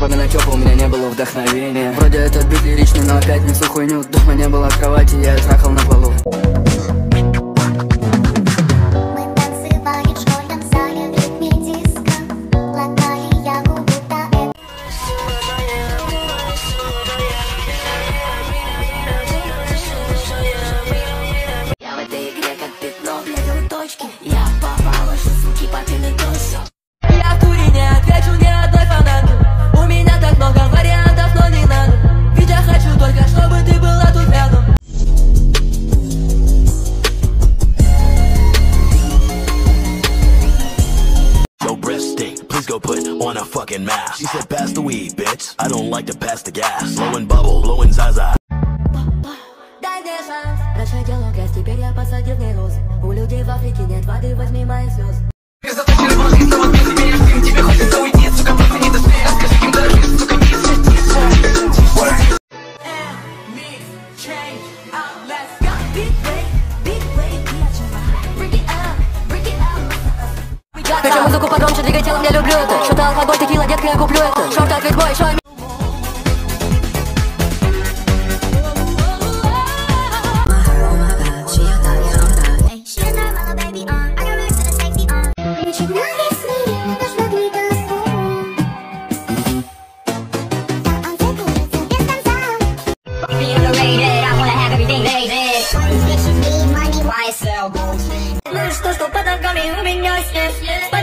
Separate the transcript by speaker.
Speaker 1: запоминать опа, у меня не было вдохновения. Вроде этот бит лиричный, но опять несу хуйню. Дома не было кровати, я трахал на полу.
Speaker 2: Я попала, что суки попины дождь. Я в туре не отвечу ни одной фанату. У меня так много вариантов, но не надо. Ведь я хочу только, чтобы ты была тут рядом.
Speaker 3: Your breast stink, please go put on a fucking mask. She said pass the weed, bitch. I don't like to pass the gas. Blowing bubble, blowing zaza.
Speaker 2: Дай мне шанс. Раньше делал грязь, теперь я посадил в ней розы. У людей в Африке нет воды, возьми мои слезы.
Speaker 1: Тебе хочется уйти, сука, просто не доспей. Расскажи им даже, сука, не
Speaker 2: Хочу музыку погромче, двигай телом, я люблю это. Что-то алкоголь, текила, детка, я куплю это. Шорт, ответ бой, шоу. Ну что, под ногами у меня снег.